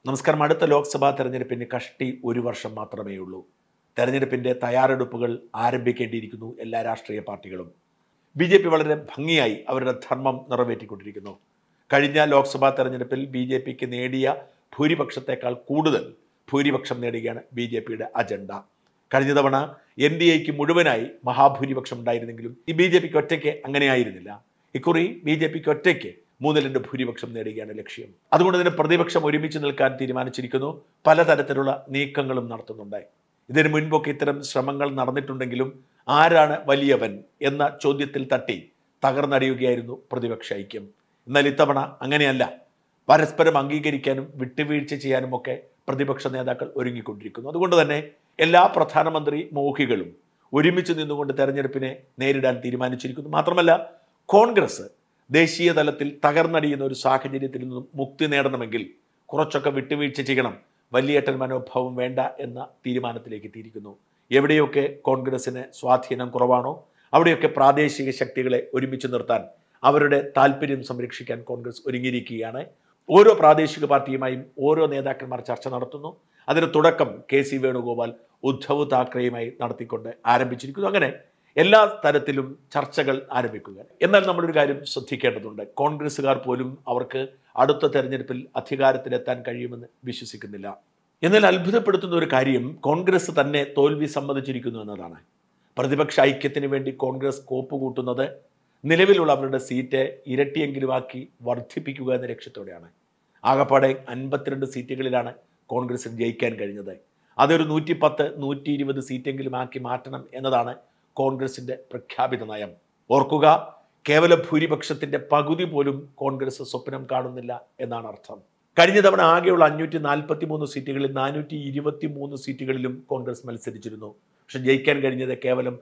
നമസ്കാരം. അടുത്ത ലോക്സഭാ തെരഞ്ഞെടുപ്പിന് കഷ്ടി ഒരു വർഷം മാത്രമേ ഉള്ളൂ. തെരഞ്ഞെടുപ്പിൻ്റെ തയ്യാറെടുപ്പുകൾ ആരംഭിക്കേണ്ടിയിരിക്കുന്നു എല്ലാ രാഷ്ട്രീയ പാർട്ടികളും. BJP വളരെ ഭംഗിയായി അവരുടെ ധർമ്മം നിറവേറ്റിക്കൊണ്ടിരിക്കുന്നു. കഴിഞ്ഞ ലോക്സഭാ തെരഞ്ഞെടുപ്പിൽ BJPക്ക് നേടിയ ഭൂരിപക്ഷത്തേക്കാൾ കൂടുതൽ ഭൂരിപക്ഷം നേടുകയാണ് BJPയുടെ അജണ്ട. കഴിഞ്ഞ തവണ NDAക്ക് മുഴുവനായി മഹാഭൂരിപക്ഷം ഉണ്ടായിരുന്നെങ്കിലും ഈ BJPക്ക് ഒറ്റയ്ക്ക് അങ്ങനെയായിരുന്നില്ല. ഇക്കുറി BJPക്ക് ഒറ്റയ്ക്ക് 3/2 ഭൂരിപക്ഷം നേടുകയാണ് ലക്ഷ്യം. അതുകൊണ്ട് തന്നെ പ്രതിപക്ഷം ഒരുമിച്ച് നിൽക്കാൻ തീരുമാനിച്ചിരിക്കുന്നു. പലതരത്തിലുള്ള നീക്കങ്ങളും നടത്തുന്നുണ്ട്. ഇതിനു മുൻപൊക്കെ ഇത്തരം ശ്രമങ്ങൾ നടന്നിട്ടുണ്ടെങ്കിലും ആരാണ് വലിയവൻ എന്ന ചോദ്യത്തിൽ തട്ടി തകർന്നടിയുകയായിരുന്നു പ്രതിപക്ഷ ഐക്യം. എന്നാൽ ഇത്തവണ അങ്ങനെയല്ല. പരസ്പരം അംഗീകരിക്കാനും വിട്ടുവീഴ്ച ചെയ്യാനുമൊക്കെ പ്രതിപക്ഷ നേതാക്കൾ ഒരുങ്ങിക്കൊണ്ടിരിക്കുന്നു. അതുകൊണ്ട് തന്നെ എല്ലാ പ്രധാനമന്ത്രി മോഹികളും ഒരുമിച്ച് നിന്നുകൊണ്ട് തെരഞ്ഞെടുപ്പിനെ നേരിടാൻ തീരുമാനിച്ചിരിക്കുന്നു. മാത്രമല്ല, കോൺഗ്രസ് ദേശീയ തലത്തിൽ തകർന്നടിയുന്ന ഒരു സാഹചര്യത്തിൽ നിന്നും മുക്തി നേടണമെങ്കിൽ കുറച്ചൊക്കെ വിട്ടുവീഴ്ച ചെയ്യണം. വലിയേട്ടൻ മനോഭാവം വേണ്ട എന്ന തീരുമാനത്തിലേക്ക് എത്തിയിരിക്കുന്നു. എവിടെയൊക്കെ കോൺഗ്രസിന് സ്വാധീനം കുറവാണോ അവിടെയൊക്കെ പ്രാദേശിക ശക്തികളെ ഒരുമിച്ച് നിർത്താൻ, അവരുടെ താല്പര്യം സംരക്ഷിക്കാൻ കോൺഗ്രസ് ഒരുങ്ങിയിരിക്കുകയാണ്. ഓരോ പ്രാദേശിക പാർട്ടിയുമായും ഓരോ നേതാക്കന്മാർ ചർച്ച നടത്തുന്നു. അതിന് തുടക്കം KC വേണുഗോപാൽ ഉദ്ധവ് താക്കറെയുമായി നടത്തിക്കൊണ്ട് ആരംഭിച്ചിരിക്കുന്നു. അങ്ങനെ എല്ലാ തരത്തിലും ചർച്ചകൾ ആരംഭിക്കുക. എന്നാൽ നമ്മളൊരു കാര്യം ശ്രദ്ധിക്കേണ്ടതുണ്ട്. കോൺഗ്രസ്സുകാർ പോലും അവർക്ക് അടുത്ത തെരഞ്ഞെടുപ്പിൽ അധികാരത്തിലെത്താൻ കഴിയുമെന്ന് വിശ്വസിക്കുന്നില്ല. എന്നാൽ അത്ഭുതപ്പെടുത്തുന്ന ഒരു കാര്യം കോൺഗ്രസ് തന്നെ തോൽവി സമ്മതിച്ചിരിക്കുന്നു എന്നതാണ്. പ്രതിപക്ഷ ഐക്യത്തിന് വേണ്ടി കോൺഗ്രസ് കോപ്പ് കൂട്ടുന്നത് നിലവിലുള്ള അവരുടെ സീറ്റ് ഇരട്ടിയെങ്കിലുമാക്കി വർദ്ധിപ്പിക്കുക എന്ന ലക്ഷ്യത്തോടെയാണ്. ആകപ്പാടെ 52 സീറ്റുകളിലാണ് കോൺഗ്രസിന് ജയിക്കാൻ കഴിഞ്ഞത്. അതൊരു 110, 120 സീറ്റെങ്കിലും ആക്കി മാറ്റണം എന്നതാണ് കോൺഗ്രസിന്റെ പ്രഖ്യാപിത നയം. ഓർക്കുക, കേവല ഭൂരിപക്ഷത്തിന്റെ പകുതി പോലും കോൺഗ്രസ് സ്വപ്നം കാണുന്നില്ല എന്നാണ് അർത്ഥം. കഴിഞ്ഞ തവണ ആകെയുള്ള 543 സീറ്റുകളിൽ 423 സീറ്റുകളിലും കോൺഗ്രസ് മത്സരിച്ചിരുന്നു. പക്ഷെ ജയിക്കാൻ കഴിഞ്ഞത് കേവലം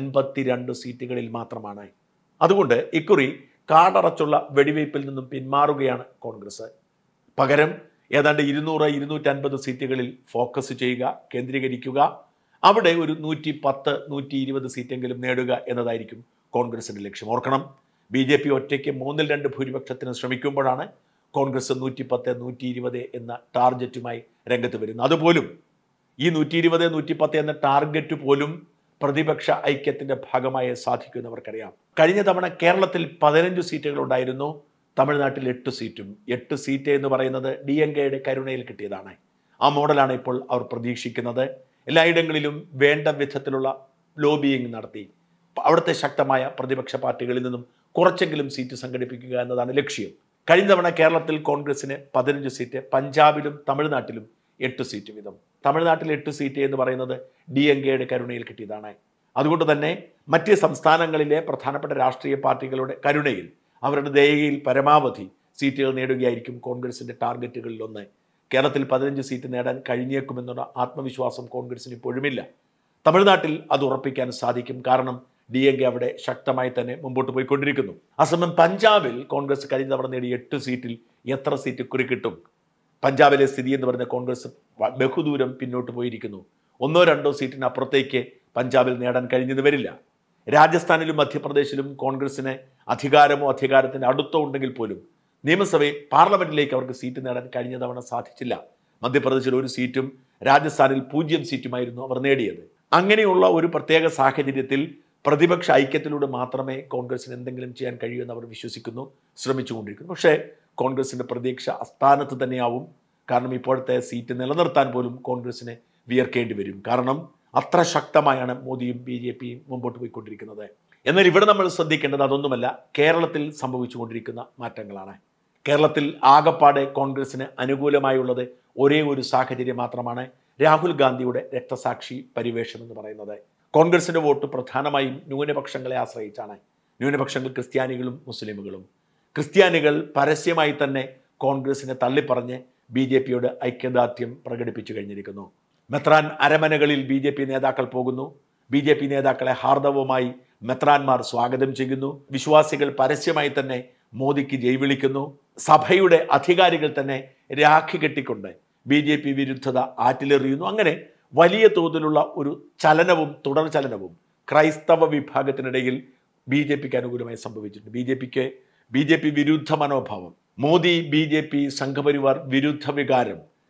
52 സീറ്റുകളിൽ മാത്രമാണ്. അതുകൊണ്ട് ഇക്കുറി കാടറച്ചുള്ള വെടിവയ്പിൽ നിന്നും പിന്മാറുകയാണ് കോൺഗ്രസ്. പകരം ഏതാണ്ട് 200-250 സീറ്റുകളിൽ ഫോക്കസ് ചെയ്യുക, കേന്ദ്രീകരിക്കുക. അവിടെ ഒരു 110, 120 സീറ്റെങ്കിലും നേടുക എന്നതായിരിക്കും കോൺഗ്രസിന്റെ ലക്ഷ്യം. ഓർക്കണം, BJP ഒറ്റയ്ക്ക് 3/2 ഭൂരിപക്ഷത്തിന് ശ്രമിക്കുമ്പോഴാണ് കോൺഗ്രസ് 110, 120 എന്ന ടാർഗറ്റുമായി രംഗത്ത് വരുന്നത്. അതുപോലും ഈ 120, 110 എന്ന ടാർഗറ്റ് പോലും പ്രതിപക്ഷ ഐക്യത്തിന്റെ ഭാഗമായി സാധിക്കുമെന്നവർക്കറിയാം. കഴിഞ്ഞ തവണ കേരളത്തിൽ 15 സീറ്റുകൾ ഉണ്ടായിരുന്നു, തമിഴ്നാട്ടിൽ 8 സീറ്റും. 8 സീറ്റ് എന്ന് പറയുന്നത് DMKയുടെ കരുണയിൽ കിട്ടിയതാണ്. ആ മോഡലാണ് ഇപ്പോൾ അവർ പ്രതീക്ഷിക്കുന്നത്. എല്ലായിടങ്ങളിലും വേണ്ട വിധത്തിലുള്ള ലോബിയിങ് നടത്തി അവിടുത്തെ ശക്തമായ പ്രതിപക്ഷ പാർട്ടികളിൽ നിന്നും കുറച്ചെങ്കിലും സീറ്റ് സംഘടിപ്പിക്കുക എന്നതാണ് ലക്ഷ്യം. കഴിഞ്ഞ തവണ കേരളത്തിൽ കോൺഗ്രസിന് 15 സീറ്റ്, പഞ്ചാബിലും തമിഴ്നാട്ടിലും 8 സീറ്റ് വീതം. തമിഴ്നാട്ടിൽ 8 സീറ്റ് എന്ന് പറയുന്നത് DMKയുടെ കരുണയിൽ കിട്ടിയതാണ്. അതുകൊണ്ട് തന്നെ മറ്റ് സംസ്ഥാനങ്ങളിലെ പ്രധാനപ്പെട്ട രാഷ്ട്രീയ പാർട്ടികളുടെ കരുണയിൽ, അവരുടെ ദയയിൽ പരമാവധി സീറ്റുകൾ നേടുകയായിരിക്കും കോൺഗ്രസിന്റെ ടാർഗറ്റുകളിൽ ഒന്ന്. കേരളത്തിൽ 15 സീറ്റ് നേടാൻ കഴിഞ്ഞേക്കുമെന്നുള്ള ആത്മവിശ്വാസം കോൺഗ്രസിന് ഇപ്പോഴുമില്ല. തമിഴ്നാട്ടിൽ അത് ഉറപ്പിക്കാൻ സാധിക്കും. കാരണം DMK അവിടെ ശക്തമായി തന്നെ മുമ്പോട്ട് പോയിക്കൊണ്ടിരിക്കുന്നു. അസമയം പഞ്ചാബിൽ കോൺഗ്രസ് കഴിഞ്ഞ തവണ നേടിയ 8 സീറ്റിൽ എത്ര സീറ്റ് കുറി കിട്ടും? പഞ്ചാബിലെ സ്ഥിതി എന്ന് പറഞ്ഞ കോൺഗ്രസ് ബഹുദൂരം പിന്നോട്ട് പോയിരിക്കുന്നു. 1-2 സീറ്റിന് അപ്പുറത്തേക്ക് പഞ്ചാബിൽ നേടാൻ കഴിഞ്ഞെന്ന് വരില്ല. രാജസ്ഥാനിലും മധ്യപ്രദേശിലും കോൺഗ്രസിന് അധികാരമോ അധികാരത്തിന് അടുത്തോ ഉണ്ടെങ്കിൽ പോലും നിയമസഭയിൽ, പാർലമെന്റിലേക്ക് അവർക്ക് സീറ്റ് നേടാൻ കഴിഞ്ഞ തവണ സാധിച്ചില്ല. മധ്യപ്രദേശിൽ 1 സീറ്റും രാജസ്ഥാനിൽ 0 സീറ്റുമായിരുന്നു അവർ നേടിയത്. അങ്ങനെയുള്ള ഒരു പ്രത്യേക സാഹചര്യത്തിൽ പ്രതിപക്ഷ ഐക്യത്തിലൂടെ മാത്രമേ കോൺഗ്രസിന് എന്തെങ്കിലും ചെയ്യാൻ കഴിയൂ എന്ന് അവർ വിശ്വസിക്കുന്നു, ശ്രമിച്ചുകൊണ്ടിരിക്കുന്നു. പക്ഷേ കോൺഗ്രസിന്റെ പ്രതീക്ഷ അസ്ഥാനത്ത് തന്നെയാവും. കാരണം ഇപ്പോഴത്തെ സീറ്റ് നിലനിർത്താൻ പോലും കോൺഗ്രസിന് വിയർക്കേണ്ടി വരും. കാരണം അത്ര ശക്തമായാണ് മോദിയും BJPയും മുമ്പോട്ട് പോയിക്കൊണ്ടിരിക്കുന്നത്. എന്നാൽ ഇവിടെ നമ്മൾ ശ്രദ്ധിക്കേണ്ടത് അതൊന്നുമല്ല, കേരളത്തിൽ സംഭവിച്ചുകൊണ്ടിരിക്കുന്ന മാറ്റങ്ങളാണ്. കേരളത്തിൽ ആകപ്പാടെ കോൺഗ്രസിന് അനുകൂലമായുള്ളത് ഒരേ ഒരു സാഹചര്യം മാത്രമാണ്: രാഹുൽ ഗാന്ധിയുടെ രക്തസാക്ഷി പരിവേഷം എന്ന് പറയുന്നത്. കോൺഗ്രസിന്റെ വോട്ട് പ്രധാനമായും ന്യൂനപക്ഷങ്ങളെ ആശ്രയിച്ചാണ്. ന്യൂനപക്ഷങ്ങൾ ക്രിസ്ത്യാനികളും മുസ്ലിമുകളും. ക്രിസ്ത്യാനികൾ പരസ്യമായി തന്നെ കോൺഗ്രസിനെ തള്ളിപ്പറഞ്ഞ് BJPയോട് ഐക്യദാർഢ്യം പ്രകടിപ്പിച്ചു കഴിഞ്ഞിരിക്കുന്നു. മെത്രാൻ അരമനകളിൽ BJP നേതാക്കൾ പോകുന്നു. BJP നേതാക്കളെ ഹാർദവമായി മെത്രാന്മാർ സ്വാഗതം ചെയ്യുന്നു. വിശ്വാസികൾ പരസ്യമായി തന്നെ മോദിക്ക് ജയ് വിളിക്കുന്നു. സഭയുടെ അധികാരികൾ തന്നെ രാഖി കെട്ടിക്കൊണ്ട് BJP വിരുദ്ധത ആറ്റിലെറിയുന്നു. അങ്ങനെ വലിയ തോതിലുള്ള ഒരു ചലനവും തുടർ ചലനവും ക്രൈസ്തവ വിഭാഗത്തിനിടയിൽ BJPക്ക് അനുകൂലമായി സംഭവിച്ചിട്ടുണ്ട്. BJP വിരുദ്ധ മനോഭാവം, മോദി BJP സംഘപരിവാർ വിരുദ്ധ വികാരം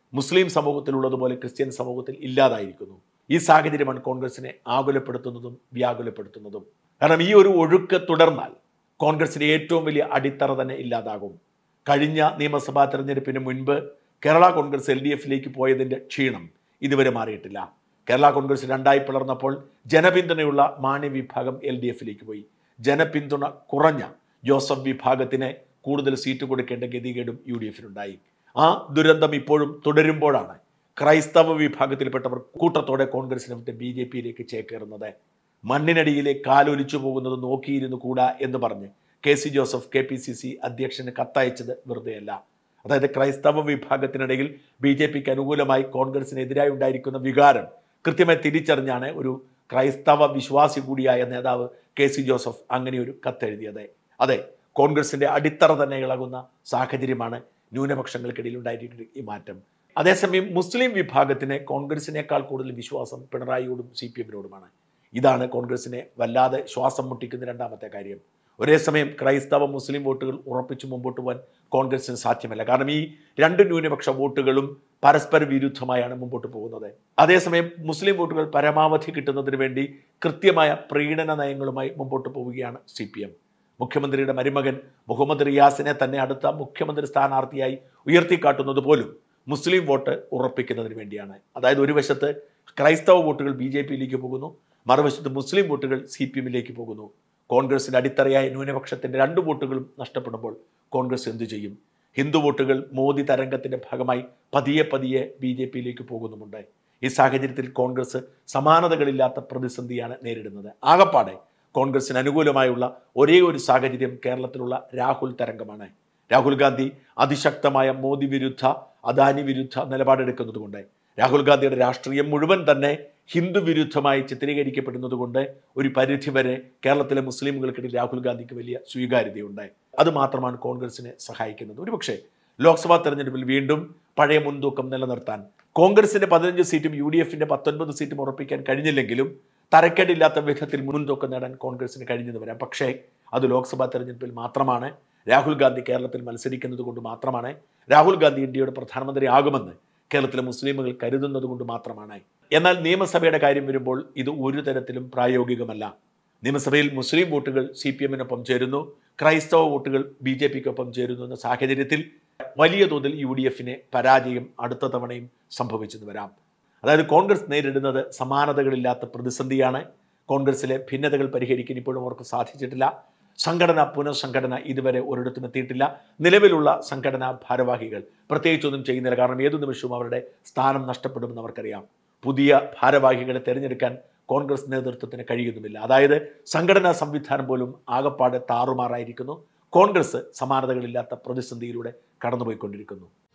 മുസ്ലിം സമൂഹത്തിലുള്ളതുപോലെ ക്രിസ്ത്യൻ സമൂഹത്തിൽ ഇല്ലാതായിരിക്കുന്നു. ഈ സാഹചര്യമാണ് കോൺഗ്രസിനെ ആകുലപ്പെടുത്തുന്നതും വ്യാകുലപ്പെടുത്തുന്നതും. കാരണം ഈ ഒരു ഒഴുക്ക് തുടർന്നാൽ കോൺഗ്രസിന് ഏറ്റവും വലിയ അടിത്തറ തന്നെ ഇല്ലാതാകും. കഴിഞ്ഞ നിയമസഭാ തെരഞ്ഞെടുപ്പിന് മുൻപ് കേരള കോൺഗ്രസ് LDFിലേക്ക് പോയതിൻ്റെ ക്ഷീണം ഇതുവരെ മാറിയിട്ടില്ല. കേരള കോൺഗ്രസ് രണ്ടായി പിളർന്നപ്പോൾ ജനപിന്തുണയുള്ള മാണി വിഭാഗം LDFിലേക്ക് പോയി. ജനപിന്തുണ കുറഞ്ഞ ജോസഫ് വിഭാഗത്തിന് കൂടുതൽ സീറ്റ് കൊടുക്കേണ്ട ഗതികേടും UDFിനുണ്ടായി. ആ ദുരന്തം ഇപ്പോഴും തുടരുമ്പോഴാണ് ക്രൈസ്തവ വിഭാഗത്തിൽപ്പെട്ടവർ കൂട്ടത്തോടെ കോൺഗ്രസിനെ വിട്ട് BJPയിലേക്ക് ചേക്കേറുന്നത്. മണ്ണിനടിയിലെ കാലൊലിച്ചു പോകുന്നത് നോക്കിയിരുന്നു കൂടാ എന്ന് പറഞ്ഞ് KC ജോസഫ് KPCC അധ്യക്ഷന് കത്തയച്ചത് വെറുതെയല്ല. അതായത് ക്രൈസ്തവ വിഭാഗത്തിനിടയിൽ BJPക്ക് അനുകൂലമായി കോൺഗ്രസിനെതിരായി ഉണ്ടായിരിക്കുന്ന വികാരം കൃത്യമായി തിരിച്ചറിഞ്ഞാണ് ഒരു ക്രൈസ്തവ വിശ്വാസി കൂടിയായ നേതാവ് KC ജോസഫ് അങ്ങനെ ഒരു കത്തെഴുതിയത്. അതെ, കോൺഗ്രസിന്റെ അടിത്തറ തന്നെ ഇളകുന്ന സാഹചര്യമാണ് ന്യൂനപക്ഷങ്ങൾക്കിടയിൽ ഉണ്ടായിരിക്കുന്ന ഈ മാറ്റം. അതേസമയം മുസ്ലിം വിഭാഗത്തിന് കോൺഗ്രസിനേക്കാൾ കൂടുതൽ വിശ്വാസം പിണറായിയോടും CPMനോടുമാണ്. ഇതാണ് കോൺഗ്രസിനെ വല്ലാതെ ശ്വാസം മുട്ടിക്കുന്ന രണ്ടാമത്തെ കാര്യം. ഒരേ സമയം ക്രൈസ്തവ മുസ്ലിം വോട്ടുകൾ ഉറപ്പിച്ചു മുമ്പോട്ട് പോകാൻ കോൺഗ്രസിന് സാധ്യമല്ല. കാരണം ഈ രണ്ട് ന്യൂനപക്ഷ വോട്ടുകളും പരസ്പര വിരുദ്ധമായാണ് മുമ്പോട്ട് പോകുന്നത്. അതേസമയം മുസ്ലിം വോട്ടുകൾ പരമാവധി കിട്ടുന്നതിന് വേണ്ടി കൃത്യമായ പ്രീണന നയങ്ങളുമായി മുമ്പോട്ട് പോവുകയാണ് CPM. മുഖ്യമന്ത്രിയുടെ മരുമകൻ മുഹമ്മദ് റിയാസിനെ തന്നെ അടുത്ത മുഖ്യമന്ത്രി സ്ഥാനാർത്ഥിയായി ഉയർത്തിക്കാട്ടുന്നത് പോലും മുസ്ലിം വോട്ട് ഉറപ്പിക്കുന്നതിന് വേണ്ടിയാണ്. അതായത് ഒരു വശത്ത് ക്രൈസ്തവ വോട്ടുകൾ BJPയിലേക്ക് പോകുന്നു, മറുവശത്ത് മുസ്ലിം വോട്ടുകൾ CPMയിലേക്ക് പോകുന്നു. കോൺഗ്രസിന്റെ അടിത്തറയായ ന്യൂനപക്ഷത്തിന്റെ 2 വോട്ടുകളും നഷ്ടപ്പെടുമ്പോൾ കോൺഗ്രസ് എന്തു ചെയ്യും? ഹിന്ദു വോട്ടുകൾ മോദി തരംഗത്തിന്റെ ഭാഗമായി പതിയെ BJPയിലേക്ക് പോകുന്നുമുണ്ട്. ഈ സാഹചര്യത്തിൽ കോൺഗ്രസ് സമാനതകളില്ലാത്ത പ്രതിസന്ധിയാണ് നേരിടുന്നത്. ആകപ്പാടെ കോൺഗ്രസിന് അനുകൂലമായുള്ള ഒരേ ഒരു സാഹചര്യം കേരളത്തിലുള്ള രാഹുൽ തരംഗമാണ്. രാഹുൽ ഗാന്ധി അതിശക്തമായ മോദി വിരുദ്ധ അദാനി വിരുദ്ധ നിലപാടെടുക്കുന്നതുകൊണ്ട് രാഹുൽ ഗാന്ധിയുടെ രാഷ്ട്രീയം മുഴുവൻ തന്നെ ഹിന്ദു വിരുദ്ധമായി ചിത്രീകരിക്കപ്പെടുന്നതുകൊണ്ട് ഒരു പരിധിവരെ കേരളത്തിലെ മുസ്ലിമുകൾക്കിടയിൽ രാഹുൽ ഗാന്ധിക്ക് വലിയ സ്വീകാര്യതയുണ്ട്. അത് മാത്രമാണ് കോൺഗ്രസിനെ സഹായിക്കുന്നത്. ഒരുപക്ഷെ ലോക്സഭാ തെരഞ്ഞെടുപ്പിൽ വീണ്ടും പഴയ മുൻതൂക്കം നിലനിർത്താൻ കോൺഗ്രസിന്റെ 15 സീറ്റും UDFിന്റെ 19 സീറ്റും ഉറപ്പിക്കാൻ കഴിഞ്ഞില്ലെങ്കിലും തരക്കേടില്ലാത്ത വിധത്തിൽ മുൻതൂക്കം നേടാൻ കോൺഗ്രസിന് കഴിഞ്ഞെന്ന് വരാം. പക്ഷേ അത് ലോക്സഭാ തെരഞ്ഞെടുപ്പിൽ മാത്രമാണ്. രാഹുൽ ഗാന്ധി കേരളത്തിൽ മത്സരിക്കുന്നത് കൊണ്ട് മാത്രമാണ്. രാഹുൽ ഗാന്ധി ഇന്ത്യയുടെ പ്രധാനമന്ത്രി ആകുമെന്ന് കേരളത്തിലെ മുസ്ലിമുകൾ കരുതുന്നത് കൊണ്ട് മാത്രമാണ്. എന്നാൽ നിയമസഭയുടെ കാര്യം വരുമ്പോൾ ഇത് ഒരു തരത്തിലും പ്രായോഗികമല്ല. നിയമസഭയിൽ മുസ്ലിം വോട്ടുകൾ CPMനൊപ്പം ചേരുന്നു, ക്രൈസ്തവ വോട്ടുകൾ BJPക്കൊപ്പം ചേരുന്നു എന്ന സാഹചര്യത്തിൽ വലിയ തോതിൽ UDFിന് പരാജയം അടുത്ത തവണയും സംഭവിച്ചെന്ന് വരാം. അതായത് കോൺഗ്രസ് നേരിടുന്നത് സമാനതകളില്ലാത്ത പ്രതിസന്ധിയാണ്. കോൺഗ്രസിലെ ഭിന്നതകൾ പരിഹരിക്കാൻ ഇപ്പോഴും അവർക്ക് സാധിച്ചിട്ടില്ല. സംഘടന പുനഃസംഘടന ഇതുവരെ ഒരിടത്തും എത്തിയിട്ടില്ല. നിലവിലുള്ള സംഘടനാ ഭാരവാഹികൾ പ്രത്യേകിച്ചൊന്നും ചെയ്യുന്നില്ല. കാരണം ഏതു നിമിഷവും അവരുടെ സ്ഥാനം നഷ്ടപ്പെടുമെന്ന് അവർക്കറിയാം. പുതിയ ഭാരവാഹികളെ തിരഞ്ഞെടുക്കാൻ കോൺഗ്രസ് നേതൃത്വത്തിന് കഴിയുന്നുമില്ല. അതായത് സംഘടനാ സംവിധാനം പോലും ആകപ്പാടെ താറുമാറായിരിക്കുന്നു. കോൺഗ്രസ് സമാനതകളില്ലാത്ത പ്രതിസന്ധിയിലൂടെ കടന്നുപോയിക്കൊണ്ടിരിക്കുന്നു.